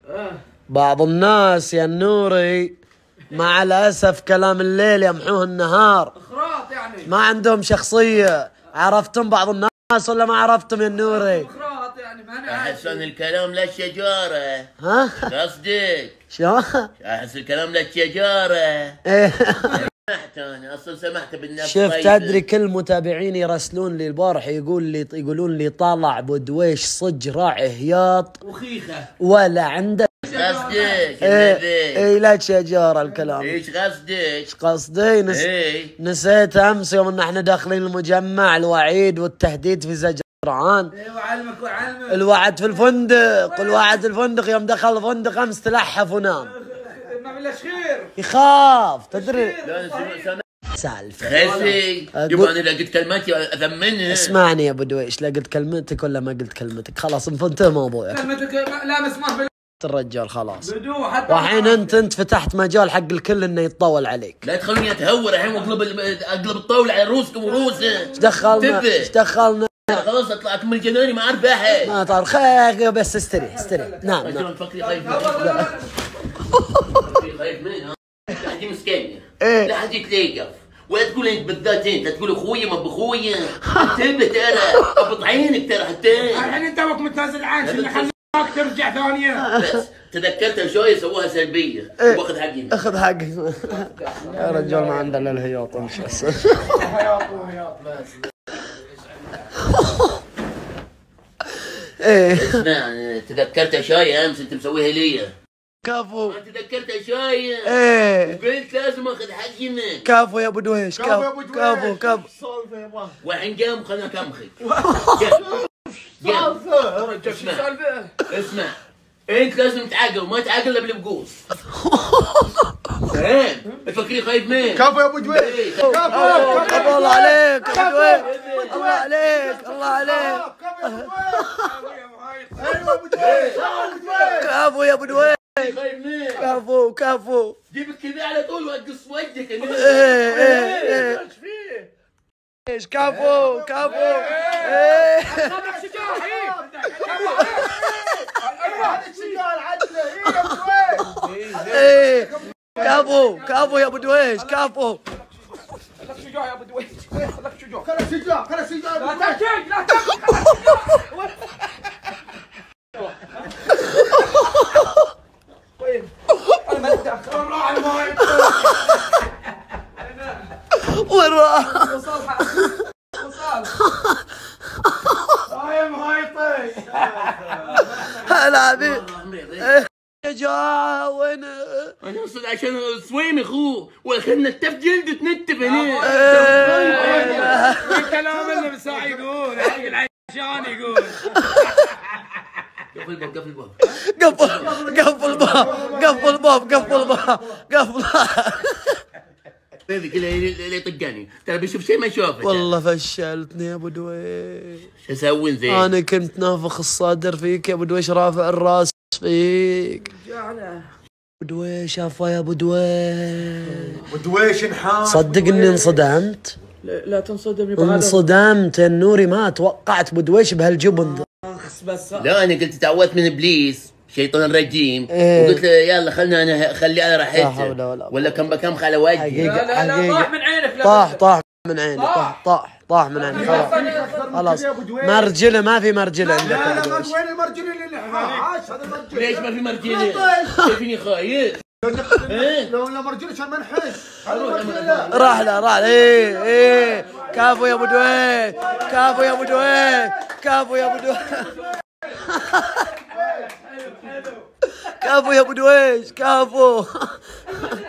بعض الناس يا النوري مع الأسف كلام الليل يمحوه النهار. اخراط يعني ما عندهم شخصية. عرفتم بعض الناس ولا ما عرفتم يا النوري؟ اخراط يعني ما انا احس ان الكلام للشجارة. ها؟ قصدك شلون؟ احس الكلام للشجارة. إيه. سمحت انا اصلا سمحت بالنفس. شفت طيب. ادري كل متابعيني يرسلون لي البارح يقولون لي طالع بدويش صج راعي هياط وخيخه ولا عنده. قصدك ايه لا شجار الكلام. ايش قصدك؟ ايش قصدي؟ ايه نسيت امس يوم ان احنا داخلين المجمع الوعيد والتهديد في زجران. ايه وعلمك الوعد في الفندق، الوعد في الفندق يوم دخل الفندق امس تلحف ونام. ما بلاش خير يخاف تدري. لا سمعت سالفه خسي يبغى انا لقيت كلماتي اثمنها. اسمعني يا ابو دويش، لا قلت كلمتك ولا ما قلت كلمتك خلاص انتهى موضوعك. كلمتك لا مسموح الرجال خلاص. بدو حتى والحين انت فتحت مجال حق الكل انه يتطول عليك. لا تخلوني اتهور الحين واقلب الطاوله على روسكم وروسه. ايش دخلنا؟ ايش دخلنا؟ خلاص اطلع اكمل جناني ما اعرف احد. ما تعرف خير بس استريح. نعم رجل فكري خايف خايف منها. لا حد مسكين. لا حد يتلقف ولا تقول انت بالذات انت تقول اخويا ما باخويا. انتبه ترى ابط عينك ترى حتى الحين انت وقت متنازل عنك اللي خلاك ترجع ثانيه. بس تذكرت شويه سووها سلبيه واخذ حقي. اخذ حقك. يا رجال ما عندنا الا الهياط مش بس. هياط بس. ايه اسمع تذكرت شاي امس انت مسويها لي. كفو. تذكرت شاي. ايه وقلت لازم اخذ حقي منك. كفو يا ابو دويش. كفو. والحين قام خلنا كمخي. اسمع انت لازم تعقل ما تعقل الا بالبقوس. فاهم؟ تفكري خايف مين؟ كفو يا ابو دويش. كفو الله عليك يا ابو دويش. الله عليك الله عليك. كفو يا ابو دويش. خايف مين؟ كفو. جيبك كذا على طول واقص وجهك. ايه ايش كفو. ايه ايه كفو يا ابو دويش. كفو. خلك شجاع يا ابو دويش. خلك شجاع. خلك شجاع لا تحكي لا تحكي. وين؟ انا ما اتدخل. راح الماي. وين راح؟ وصل. صايم هايطي. هلا عبيد. يا جماعة وين؟ انا اقصد عشان صويم اخوه وخلنا التف جلده تنتف هنا. الكلام اللي بساعة يقول العشان يقول. قفل الباب. قفل الباب. بيبي كذا اللي يطقني ترى بيشوف شيء ما يشوفه. والله فشلتني يا ابو دويش. شو اسوي زين؟ انا كنت نافخ الصدر فيك يا ابو دويش رافع الراس فيك. ابو دويش عفوا يا ابو دويش. ابو دويش انحاش. صدقني انصدمت. لا تنصدمني انصدمت يا نوري ما توقعت ابو دويش بهالجبن. بس لا انا قلت تعودت من ابليس شيطان رجيم. وقلت له يلا خلنا انا اخليه على راحته. ولا كم بكم على وجهي. لا طاح من عينك. طاح من عينك. طاح من عينك خلاص. مرجله ما في مرجله عندك. لا وين المرجله اللي انحاش؟ هذا المرجله. ليش ما في مرجله؟ شايفيني خايف. لو مرجله عشان ما نحش. راح له. ايه كفو يا ابو دويش. كفو يا ابو دويش.